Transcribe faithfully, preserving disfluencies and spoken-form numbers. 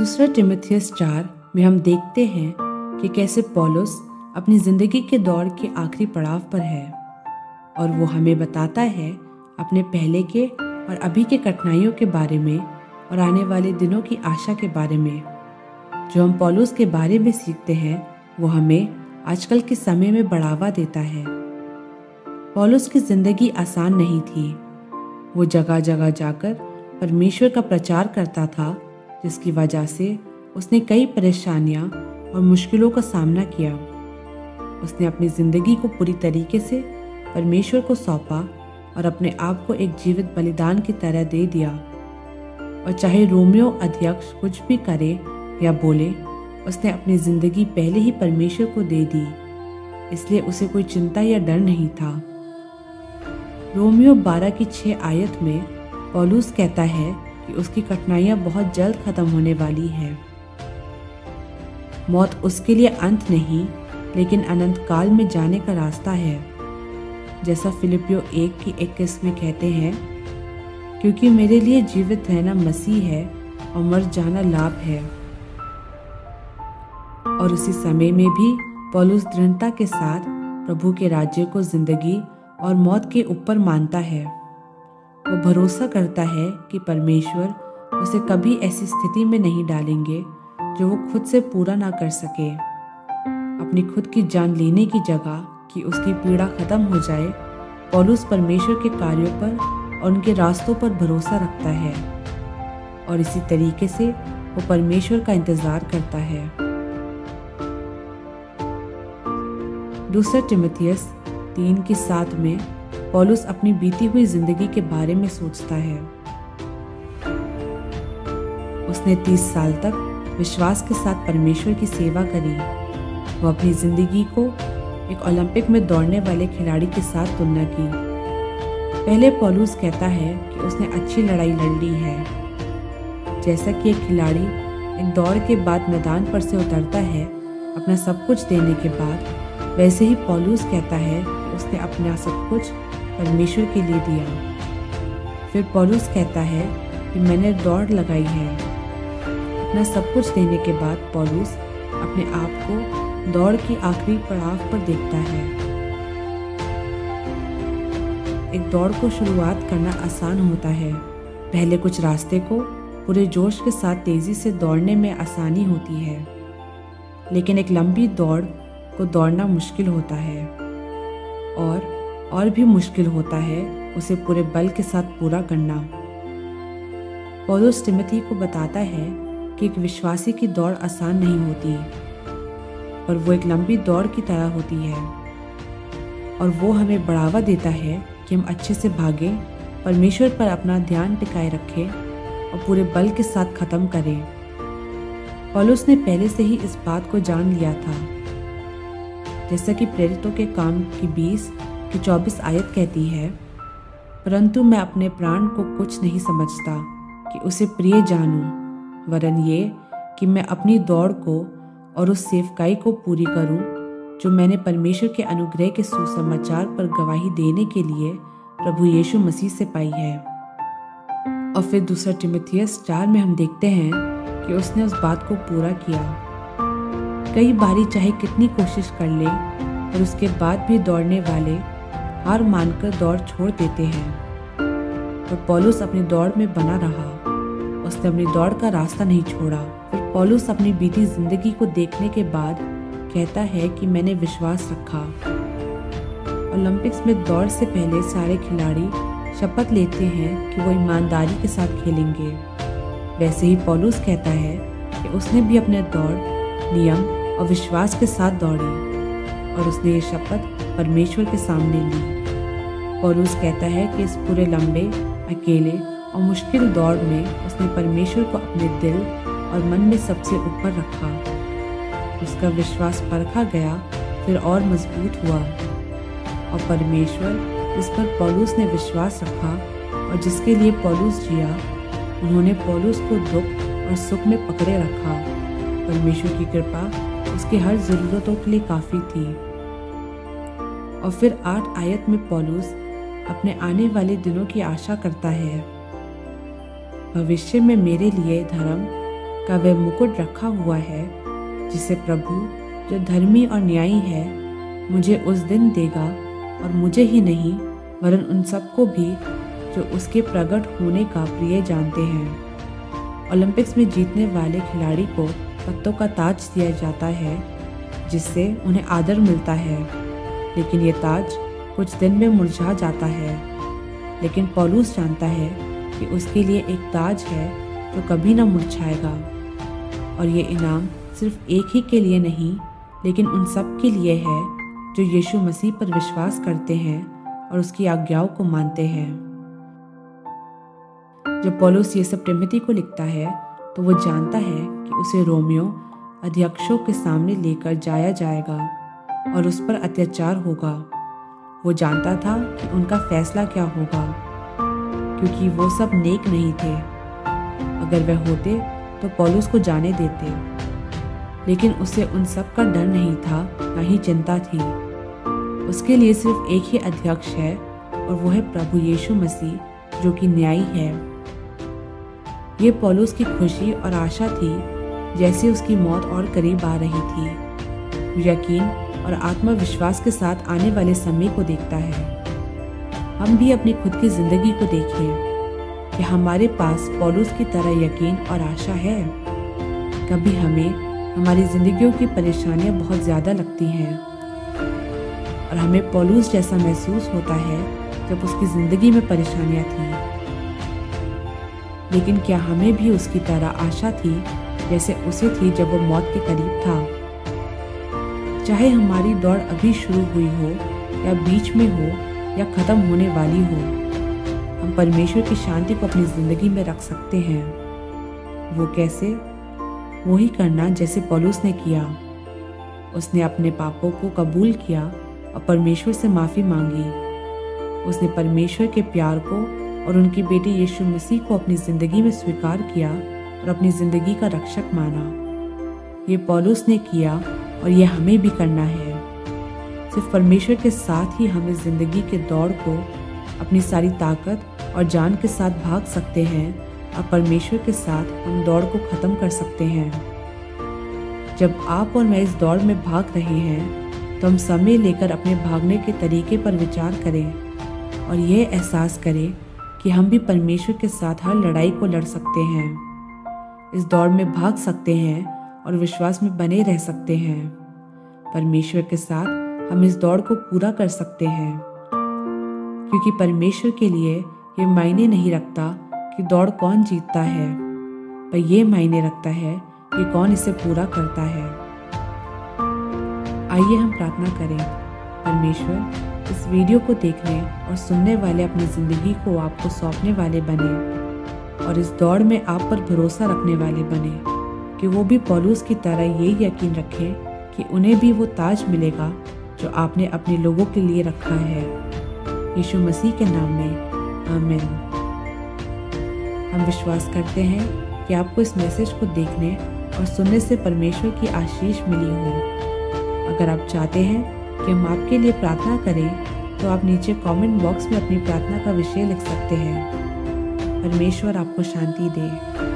दूसरा तिमुथियुस चार में हम देखते हैं कि कैसे पौलुस अपनी ज़िंदगी के दौर के आखिरी पड़ाव पर है और वो हमें बताता है अपने पहले के और अभी के कठिनाइयों के बारे में और आने वाले दिनों की आशा के बारे में। जो हम पौलुस के बारे में सीखते हैं वो हमें आजकल के समय में बढ़ावा देता है। पौलुस की ज़िंदगी आसान नहीं थी। वो जगह जगह जाकर परमेश्वर का प्रचार करता था, जिसकी वजह से उसने कई परेशानियां और मुश्किलों का सामना किया। उसने अपनी ज़िंदगी को पूरी तरीके से परमेश्वर को सौंपा और अपने आप को एक जीवित बलिदान की तरह दे दिया। और चाहे रोमियो अध्यक्ष कुछ भी करे या बोले, उसने अपनी ज़िंदगी पहले ही परमेश्वर को दे दी, इसलिए उसे कोई चिंता या डर नहीं था। रोमियो बारह की छः आयत में पौलुस कहता है कि उसकी कठिनाइयाँ बहुत जल्द खत्म होने वाली है। मौत उसके लिए अंत नहीं, लेकिन अनंत काल में जाने का रास्ता है। जैसा फिलिपियो एक की इक्कीस में कहते हैं, क्योंकि मेरे लिए जीवित रहना मसीह है और मर जाना लाभ है। और उसी समय में भी पौलुस दृढ़ता के साथ प्रभु के राज्य को जिंदगी और मौत के ऊपर मानता है। वो भरोसा करता है कि परमेश्वर उसे कभी ऐसी स्थिति में नहीं डालेंगे जो वो खुद से पूरा ना कर सके। अपनी खुद की जान लेने की जगह कि उसकी पीड़ा खत्म हो जाए, पौलुस परमेश्वर के कार्यों पर और उनके रास्तों पर भरोसा रखता है और इसी तरीके से वो परमेश्वर का इंतजार करता है। दूसरा तिमुथियुस तीन की सात में पौलुस अपनी बीती हुई जिंदगी के बारे में सोचता है। उसने तीस साल तक विश्वास के साथ परमेश्वर की सेवा करी। वो अपनी जिंदगी को एक ओलंपिक में दौड़ने वाले खिलाड़ी के साथ तुलना की। पहले पौलुस कहता है कि उसने अच्छी लड़ाई लड़ ली है। जैसा कि एक खिलाड़ी एक दौड़ के बाद मैदान पर से उतरता है अपना सब कुछ देने के बाद, वैसे ही पौलुस कहता है कि उसने अपना सब कुछ परमेश्वर के लिए दिया। फिर पौलुस कहता है कि मैंने दौड़ लगाई है। अपना सब कुछ देने के बाद पौलुस अपने आप को दौड़ की आखिरी पड़ाव पर देखता है। एक दौड़ को शुरुआत करना आसान होता है। पहले कुछ रास्ते को पूरे जोश के साथ तेजी से दौड़ने में आसानी होती है, लेकिन एक लंबी दौड़ को दौड़ना मुश्किल होता है और और भी मुश्किल होता है उसे पूरे बल के साथ पूरा करना। पौलुस तिमुथी को बताता है कि एक विश्वासी की दौड़ आसान नहीं होती, पर वो एक लंबी दौड़ की तरह होती है और वो हमें बढ़ावा देता है कि हम अच्छे से भागें, परमेश्वर पर अपना ध्यान टिकाए रखें और पूरे बल के साथ खत्म करें। पौलुस ने पहले से ही इस बात को जान लिया था। जैसा कि प्रेरितों के काम की बीस की चौबीस आयत कहती है, परंतु मैं अपने प्राण को कुछ नहीं समझता कि उसे प्रिय जानूं, वरन ये कि मैं अपनी दौड़ को और उस सेवकाई को पूरी करूं जो मैंने परमेश्वर के अनुग्रह के सुसमाचार पर गवाही देने के लिए प्रभु यीशु मसीह से पाई है। और फिर दूसरा तिमुथियुस चार में हम देखते हैं कि उसने उस बात को पूरा किया। कई बारी चाहे कितनी कोशिश कर ले, पर उसके बाद भी दौड़ने वाले हार मानकर दौड़ छोड़ देते हैं, पर पौलुस अपनी दौड़ में बना रहा। उसने अपनी दौड़ का रास्ता नहीं छोड़ा। फिर पौलुस अपनी बीती जिंदगी को देखने के बाद कहता है कि मैंने विश्वास रखा। ओलंपिक्स में दौड़ से पहले सारे खिलाड़ी शपथ लेते हैं कि वो ईमानदारी के साथ खेलेंगे। वैसे ही पौलुस कहता है कि उसने भी अपने दौड़ नियम और विश्वास के साथ दौड़ी और उसने ये शपथ परमेश्वर के सामने ली। पौलुस कहता है कि इस पूरे लंबे, अकेले और मुश्किल दौड़ में उसने परमेश्वर को अपने दिल और मन में सबसे ऊपर रखा। उसका विश्वास परखा गया, फिर और मजबूत हुआ और परमेश्वर जिस पर पौलुस ने विश्वास रखा और जिसके लिए पौलुस जिया, उन्होंने पौलुस को दुख और सुख में पकड़े रखा। परमेश्वर की कृपा उसकी हर ज़रूरतों के लिए काफ़ी थी। और फिर आठ आयत में पौलुस अपने आने वाले दिनों की आशा करता है। भविष्य में मेरे लिए धर्म का वह मुकुट रखा हुआ है जिसे प्रभु जो धर्मी और न्यायी है मुझे उस दिन देगा, और मुझे ही नहीं वरन उन सबको भी जो उसके प्रकट होने का प्रिय जानते हैं। ओलंपिक्स में जीतने वाले खिलाड़ी को पत्तों का ताज दिया जाता है जिससे उन्हें आदर मिलता है, लेकिन ये ताज कुछ दिन में मुरझा जाता है। लेकिन पौलुस जानता है कि उसके लिए एक ताज है जो कभी ना मुरझाएगा, और ये इनाम सिर्फ एक ही के लिए नहीं लेकिन उन सब के लिए है जो यीशु मसीह पर विश्वास करते हैं और उसकी आज्ञाओं को मानते हैं। जब पौलुस ये सब तिमोथी को लिखता है तो वो जानता है कि उसे रोमियो अध्यक्षों के सामने लेकर जाया जाएगा और उस पर अत्याचार होगा। वो जानता था कि उनका फैसला क्या होगा, क्योंकि वो सब नेक नहीं थे। अगर वह होते तो पौलुस को जाने देते, लेकिन उसे उन सब का डर नहीं था, ना ही चिंता थी। उसके लिए सिर्फ एक ही अध्यक्ष है और वो है प्रभु यीशु मसीह जो कि न्यायी है। ये पौलुस की खुशी और आशा थी जैसे उसकी मौत और करीब आ रही थी। यकीन और आत्मविश्वास के साथ आने वाले समय को देखता है। हम भी अपनी खुद की जिंदगी को देखें कि हमारे पास पौलुस की तरह यकीन और आशा है। कभी हमें हमारी जिंदगियों की परेशानियां बहुत ज़्यादा लगती हैं और हमें पौलुस जैसा महसूस होता है जब उसकी ज़िंदगी में परेशानियां थीं। लेकिन क्या हमें भी उसकी तरह आशा थी जैसे उसे थी जब वो मौत के करीब था? चाहे हमारी दौड़ अभी शुरू हुई हो या बीच में हो या ख़त्म होने वाली हो, हम परमेश्वर की शांति को अपनी ज़िंदगी में रख सकते हैं। वो कैसे? वही करना जैसे पौलुस ने किया। उसने अपने पापों को कबूल किया और परमेश्वर से माफ़ी मांगी। उसने परमेश्वर के प्यार को और उनके बेटे यीशु मसीह को अपनी ज़िंदगी में स्वीकार किया और अपनी ज़िंदगी का रक्षक माना। ये पौलुस ने किया और ये हमें भी करना है। सिर्फ परमेश्वर के साथ ही हम इस ज़िंदगी के दौड़ को अपनी सारी ताकत और जान के साथ भाग सकते हैं, और परमेश्वर के साथ हम दौड़ को ख़त्म कर सकते हैं। जब आप और मैं इस दौड़ में भाग रहे हैं तो हम समय लेकर अपने भागने के तरीके पर विचार करें और यह एहसास करें कि हम भी परमेश्वर के साथ हर लड़ाई को लड़ सकते हैं, इस दौड़ में भाग सकते हैं और विश्वास में बने रह सकते हैं। परमेश्वर के साथ हम इस दौड़ को पूरा कर सकते हैं, क्योंकि परमेश्वर के लिए ये मायने नहीं रखता कि दौड़ कौन जीतता है, पर यह मायने रखता है कि कौन इसे पूरा करता है। आइए हम प्रार्थना करें। परमेश्वर, इस वीडियो को देखने और सुनने वाले अपनी ज़िंदगी को आपको सौंपने वाले बने और इस दौड़ में आप पर भरोसा रखने वाले बने कि वो भी पौलुस की तरह यही यकीन रखें कि उन्हें भी वो ताज मिलेगा जो आपने अपने लोगों के लिए रखा है। यीशु मसीह के नाम में आमीन। हम विश्वास करते हैं कि आपको इस मैसेज को देखने और सुनने से परमेश्वर की आशीष मिली हो। अगर आप चाहते हैं कि हम आपके लिए प्रार्थना करें तो आप नीचे कमेंट बॉक्स में अपनी प्रार्थना का विषय लिख सकते हैं। परमेश्वर आपको शांति दे।